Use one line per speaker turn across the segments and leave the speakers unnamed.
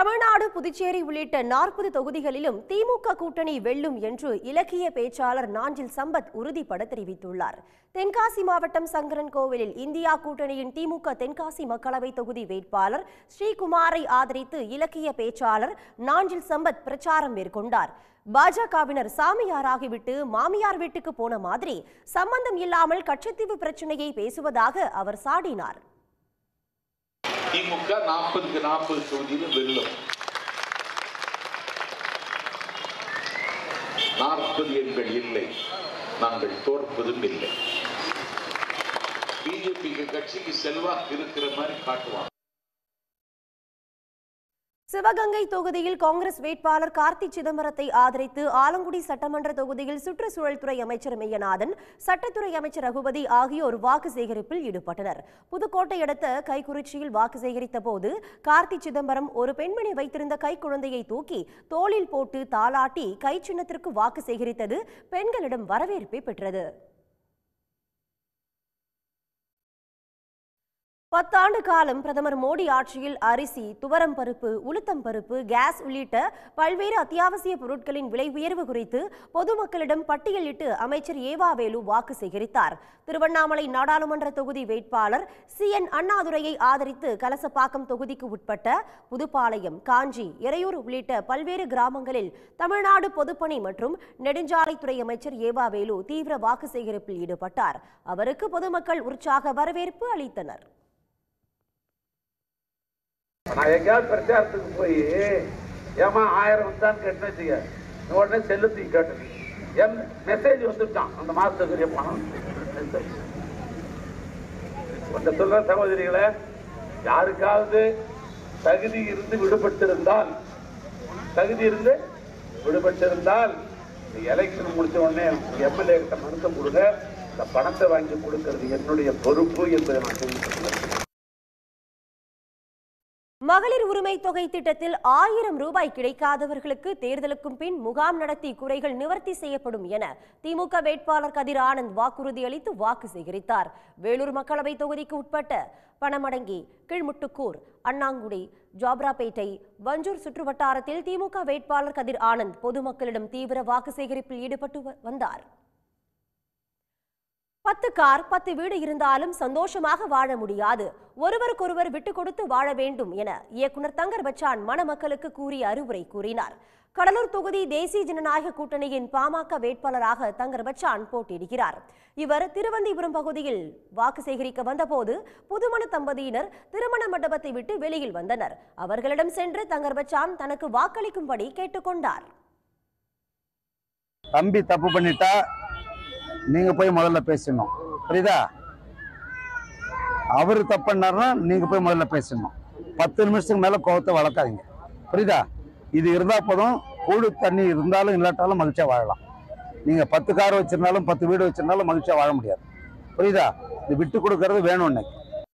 தமிழ்நாடு, புதுச்சேரி உள்ளிட்ட 40 தொகுதிகளிலும் திமுக கூட்டணி வெல்லும் என்று இலக்கிய பேச்சாளர் நாஞ்சில் சம்பத் உறுதிபட தெரிவித்துள்ளார். தென்காசி மாவட்டம் சங்கரன்கோவிலில் இந்தியா கூட்டணியின் திமுக தென்காசி மக்களவை தொகுதி வேட்பாளர் ஸ்ரீகுமாரை ஆதரித்து இலக்கிய பேச்சாளர் நாஞ்சில் சம்பத் பிரச்சாரம் மேற்கொண்டார். பாஜகவினர் சாமியாராகிவிட்டு மாமியார் வீட்டுக்கு போன மாதிரி சம்பந்தம் இல்லாமல் கட்சித்தீவு பிரச்சனையை பேசுவதாக அவர் சாடினார்.
திமுக 40க்கு 40 தொகுதியில் வெல்லும். 40 எண்கள் இல்லை, நாங்கள் தோற்பதும் இல்லை. பிஜேபி கட்சிக்கு செல்வாக்கு இருக்கிற மாதிரி காட்டுவாங்க.
சிவகங்கை தொகுதியில் காங்கிரஸ் வேட்பாளர் கார்த்தி சிதம்பரத்தை ஆதரித்து ஆலங்குடி சட்டமன்ற தொகுதியில் சுற்றுச்சூழல் துறை அமைச்சர் மெய்யநாதன், சட்டத்துறை அமைச்சர் ரகுபதி ஆகியோர் வாக்கு சேகரிப்பில் ஈடுபட்டனர். புதுக்கோட்டை அடுத்த கைக்குறிச்சியில் வாக்கு சேகரித்த போது கார்த்தி சிதம்பரம் ஒரு பெண்மணி வைத்திருந்த கைக்குழந்தையை தூக்கி தோளில் போட்டு தாளாட்டி கை சின்னத்திற்கு வாக்கு சேகரித்தது பெண்களிடம் வரவேற்பை பெற்றது. 10 ஆண்டு காலம் பிரதமர் மோடி ஆட்சியில் அரிசி, துவரம் பருப்பு, உளுத்தம் பருப்பு, கேஸ் உள்ளிட்ட பல்வேறு அத்தியாவசிய பொருட்களின் விலை உயர்வு குறித்து பொதுமக்களிடம் பட்டியலிட்டு அமைச்சர் ஏவாவேலு வாக்கு சேகரித்தார். திருவண்ணாமலை நாடாளுமன்ற தொகுதி வேட்பாளர் CN அண்ணாதுரையை ஆதரித்து கலசப்பாக்கம் தொகுதிக்கு உட்பட்ட புதுப்பாளையம், காஞ்சி, எறையூர் உள்ளிட்ட பல்வேறு கிராமங்களில் தமிழ்நாடு பொதுப்பணி மற்றும் நெடுஞ்சாலைத்துறை அமைச்சர் ஏவாவேலு தீவிர வாக்கு சேகரிப்பில் ஈடுபட்டார். அவருக்கு பொதுமக்கள் உற்சாக வரவேற்பு அளித்தனர்.
நான் எங்கேயாவது பிரச்சாரத்துக்கு போய் ஏமா 1000 வந்தான்னு கேட்டு வச்சுக்க, உடனே செல்லுத்துக்கு கேட்டு என் மெசேஜ் வந்துட்டான். அந்த மாதத்துக்குரிய பணம் கொஞ்சம் சொல்ற சகோதரிகளை, யாருக்காவது தகுதி இருந்து விடுபட்டிருந்தால் எலெக்ஷன் முடிச்ச உடனே MLA கிட்ட மனுத்தம் கொடுங்க, இந்த பணத்தை வாங்கி கொடுக்கிறது என்னுடைய பொறுப்பு என்பதை நான் தெரிவித்துள்ளேன்.
மகளிர் உரிமை தொகை திட்டத்தில் 1000 ரூபாய் கிடைக்காதவர்களுக்கு தேர்தலுக்கும் பின் முகாம் நடத்தி குறைகள் நிவர்த்தி செய்யப்படும் என திமுக வேட்பாளர் கதிர் ஆனந்த் வாக்குறுதி அளித்து வாக்கு சேகரித்தார். வேலூர் மக்களவை தொகுதிக்கு உட்பட்ட பணமடங்கி, கீழ்முட்டுக்கூர், அண்ணாங்குடி, ஜாப்ராபேட்டை, வஞ்சூர் சுற்றுவட்டாரத்தில் திமுக வேட்பாளர் கதிர் ஆனந்த் பொதுமக்களிடம் தீவிர வாக்கு சேகரிப்பில் ஈடுபட்டு வந்தார். 10 கார் 10 வீடு இருந்தாலும் சந்தோஷமாக வாழ முடியாது, ஒருவருக்கொருவர் விட்டுக் கொடுத்து வாழ வேண்டும் என இயக்குநர் தங்கர் பச்சான் மணமக்களுக்கு கூறிய அறிவுரை கூறினார். கடலூர் தொகுதி தேசிய ஜனநாயக கூட்டணியின் பாமக வேட்பாளராக தங்கர் பச்சான் போட்டியிடுகிறார். இவர் திருவந்திபுரம் பகுதியில் வாக்கு சேகரிக்க வந்தபோது புதுமண தம்பதியினர் திருமண மண்டபத்தை விட்டு வெளியில் வந்தனர். அவர்களிடம் சென்று தங்கர் பச்சான் தனக்கு வாக்களிக்கும்படி கேட்டுக்கொண்டார்.
தம்பி தப்பு பண்ணிட்டா நீங்க போய் முதல்ல பேசணும், புரியுதா? அவரு தப்புனாருன்னா நீங்க போய் முதல்ல பேசணும். 10 நிமிஷத்துக்கு மேல கோவத்தை வளர்க்காதீங்க, புரியுதா? இது இருந்தா போதும், கூடு தண்ணி இருந்தாலும் இல்லாட்டாலும் மகிழ்ச்சியா வாழலாம். நீங்க 10 கார் வச்சிருந்தாலும் 10 வீடு வச்சிருந்தாலும் மகிழ்ச்சியா வாழ முடியாது, புரியுதா? இது விட்டு கொடுக்கறது வேணும். இன்னைக்கு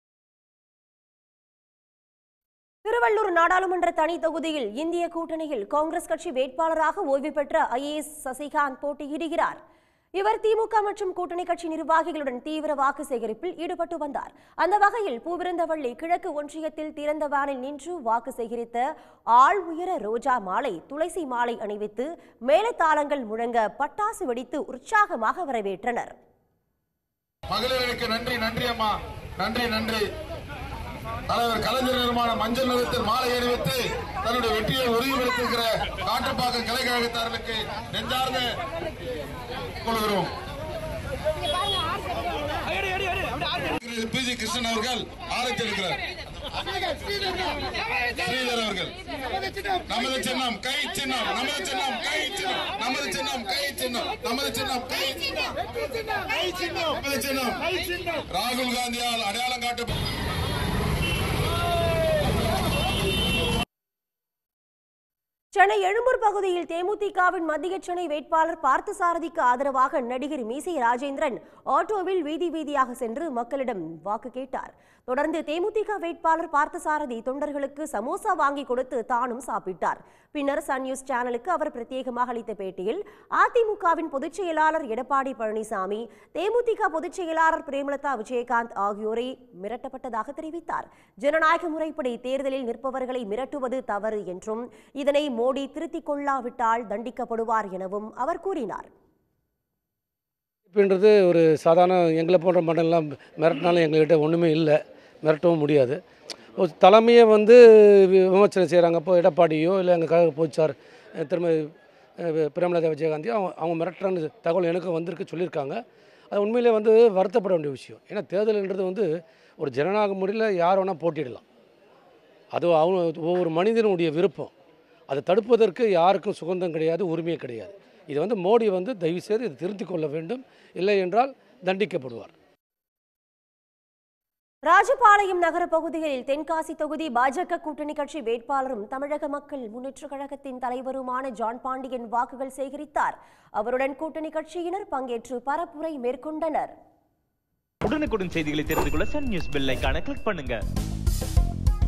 திருவள்ளூர் நாடாளுமன்ற தனி தொகுதியில் இந்திய கூட்டணியில் காங்கிரஸ் கட்சி வேட்பாளராக ஓய்வு பெற்ற IAS சசிகாந்த் போட்டியிடுகிறார். இவர் திமுக மற்றும் கூட்டணி கட்சி நிர்வாகிகளுடன் தீவிர வாக்கு சேகரிப்பில் ஈடுபட்டு வந்தார். அந்த வகையில் பூவிருந்தவள்ளி கிழக்கு ஒன்றியத்தில் திறந்த வானில் நின்று வாக்கு சேகரித்த ஆள் உயர ரோஜா மாலை, துளசி மாலை அணிவித்து மேளதாளங்கள் முழங்க பட்டாசு வெடித்து உற்சாகமாக வரவேற்றனர்.
மகளிருக்கு நன்றி, நன்றி அம்மா, நன்றி, நன்றி. தலைவர் கலைஞர் நிர்மாண மஞ்சள் நிறத்தில் மாலை அணிவித்து தன்னுடைய வெற்றியை உறுதிப்படுத்திருக்கிற காட்டுப்பாக்கம் கலைக்கழகத்தார்களுக்கு நெஞ்சார்ந்த கொள்கிறோம். PG கிருஷ்ணன் அவர்கள் ஆரம்பித்திருக்கிறார். ஸ்ரீதர் அவர்கள் நமது சின்னம் கை சின்னம், நமது சின்னம் கை சின்னம், நமது சின்னம் கை சின்னம், நமது சின்னம் கை சின்னம், நமது சின்னம் ராகுல் காந்தியால் அடையாளம் காட்ட
சென்னை எழும்பூர் பகுதியில் தேமுதிகவின் மத்திய சென்னை வேட்பாளர் பார்த்தசாரதிக்கு ஆதரவாக நடிகர் மீசை ராஜேந்திரன் ஆட்டோவில் வீதி வீதியாக சென்று மக்களிடம் வாக்கு கேட்டார். தொடர்ந்து தேமுதிக வேட்பாளர் பார்த்தசாரதி தொண்டர்களுக்கு சமோசா வாங்கி கொடுத்து தானும் சாப்பிட்டார். பின்னர் சன் நியூஸ் சேனலுக்கு அவர் பிரத்யேகமாக அளித்த பேட்டியில் அதிமுகவின் பொதுச் செயலாளர் எடப்பாடி பழனிசாமி, தேமுதிக பொதுச் செயலாளர் பிரேமலதா விஜயகாந்த் ஆகியோரை மிரட்டப்பட்டதாக தெரிவித்தார். ஜனநாயக முறைப்படி தேர்தலில் நிற்பவர்களை மிரட்டுவது தவறு என்றும் இதனை மோடி திருத்திக் கொள்ளாவிட்டால் தண்டிக்கப்படுவார் எனவும் அவர் கூறினார்.
இப்படின்றது ஒரு சாதாரண எங்களை போன்ற மண்டலம் மிரட்டினாலும் எங்கள்கிட்ட ஒன்றுமே இல்லை, மிரட்டவும் முடியாது. ஒரு தலைமையை விமர்சனம் செய்கிறாங்க. இப்போ எடப்பாடியோ இல்லை எங்கள் கழக பொதுச்சார் திருமதி பிரேமலதா விஜயகாந்தியோ அவங்க மிரட்டுறான்னு தகவல் எனக்கு வந்திருக்கு, சொல்லியிருக்காங்க. அது உண்மையிலே வருத்தப்பட வேண்டிய விஷயம். ஏன்னா தேர்தல்ன்றது ஒரு ஜனநாயக முறையில் யார் வேணால் போட்டியிடலாம். அது அவங்க ஒவ்வொரு மனிதனுடைய விருப்பம். அதை தடுப்பதற்கு யாருக்கும் சுதந்திரம் கிடையாது, உரிமையே கிடையாது. இது மோடி தயவுசெய்து இதை திருத்திக் கொள்ள வேண்டும், இல்லை என்றால் தண்டிக்கப்படுவார்.
ராஜபாளையம் நகர பகுதிகளில் தென்காசி தொகுதி பாஜக கூட்டணி கட்சி வேட்பாளரும் தமிழக மக்கள் முன்னேற்ற கழகத்தின் தலைவருமான ஜான் பாண்டியன் வாக்குகள் சேகரித்தார். அவருடன் கூட்டணி கட்சியினர் பங்கேற்று பரப்புரை மேற்கொண்டனர்.
உடனுக்குடன் செய்திகளை தெரிந்து கொள்ள சன் நியூஸ் பெல் ஐகானை கிளிக் பண்ணுங்க.